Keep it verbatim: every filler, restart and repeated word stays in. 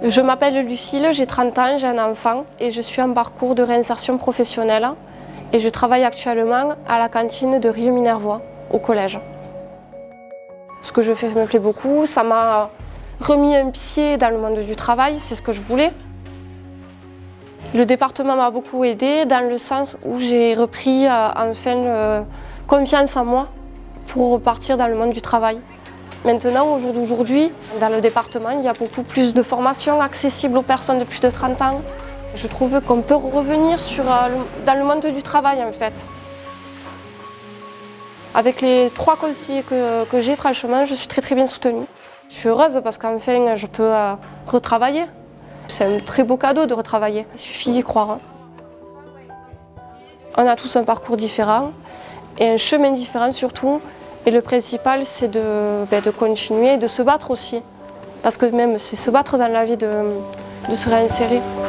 Je m'appelle Lucille, j'ai trente ans, j'ai un enfant et je suis en parcours de réinsertion professionnelle et je travaille actuellement à la cantine de Rieux-Minervois, au collège. Ce que je fais me plaît beaucoup, ça m'a remis un pied dans le monde du travail, c'est ce que je voulais. Le département m'a beaucoup aidée dans le sens où j'ai repris euh, enfin euh, confiance en moi pour repartir dans le monde du travail. Maintenant, au jour d'aujourd'hui, dans le département, il y a beaucoup plus de formations accessibles aux personnes de plus de trente ans. Je trouve qu'on peut revenir sur, euh, le, dans le monde du travail en fait. Avec les trois conseillers que, que j'ai, franchement, je suis très très bien soutenue. Je suis heureuse parce qu'enfin, je peux euh, retravailler. C'est un très beau cadeau de retravailler, il suffit d'y croire. On a tous un parcours différent et un chemin différent surtout. Et le principal, c'est de, ben, de continuer et de se battre aussi. Parce que même, c'est se battre dans la vie, de, de se réinsérer.